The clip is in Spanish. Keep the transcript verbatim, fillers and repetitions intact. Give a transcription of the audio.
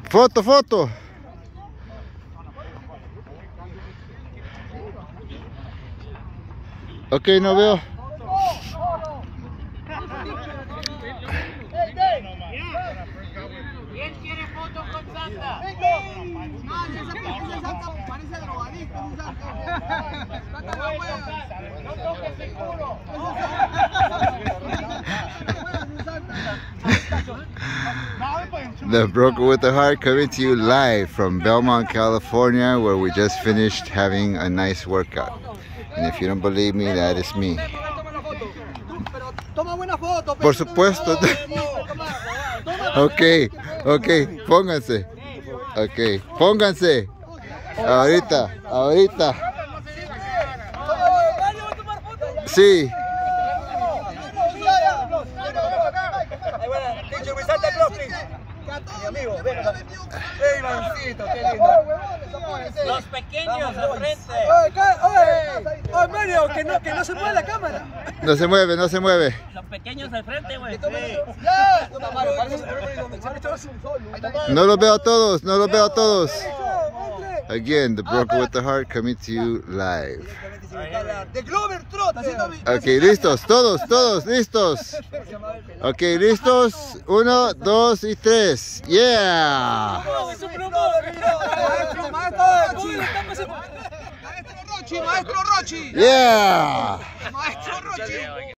Foto, foto. Ok, no veo. ¿Quién quiere fotos con Santa? No, ese Santa parece drogadicto. Saca la hueva. No toques el culo. The Broker with the Heart coming to you live from Belmont, California, where we just finished having a nice workout. And if you don't believe me, that is me. Por supuesto. Ok, ok, pónganse. Ok, pónganse. Ahorita, ahorita. Sí. Los pequeños al frente. Oye, Mario, que no, que no se mueve la cámara. No se mueve, no se mueve. Los pequeños al frente, güey. No los veo a todos, no los veo a todos. Again, the Broker with the Heart coming to you live. Ok, listos, todos, todos, listos. Ok, listos. Uno, dos y tres. Yeah. Maestro Rochi, Maestro Rochi. Yeah. Maestro Rochi.